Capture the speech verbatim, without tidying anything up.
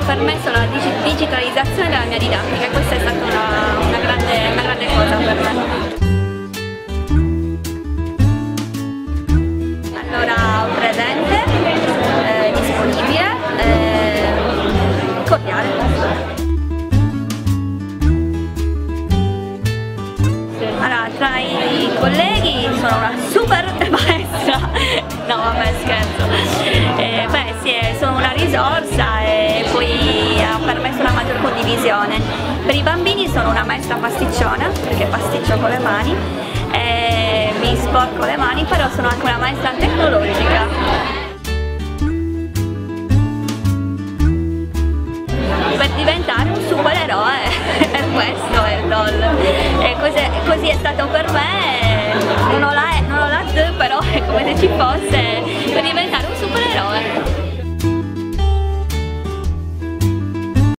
permesso la dig digitalizzazione della mia didattica e questa è stata una, una, grande, una grande cosa per me. Allora, presente, eh, disponibile, eh, cordiale. Allora, tra i colleghi sono una super maestra, no vabbè scherzo, eh, beh sì, sono una risorsa e poi ha permesso una maggior condivisione. Per i bambini sono una maestra pasticciona, perché pasticcio con le mani, e mi sporco le mani, però sono anche una maestra tecnologica. Per diventare un supereroe, e questo è il LOL, e così, così è stato per me, non ho la E, non ho la T, però è come se ci fosse.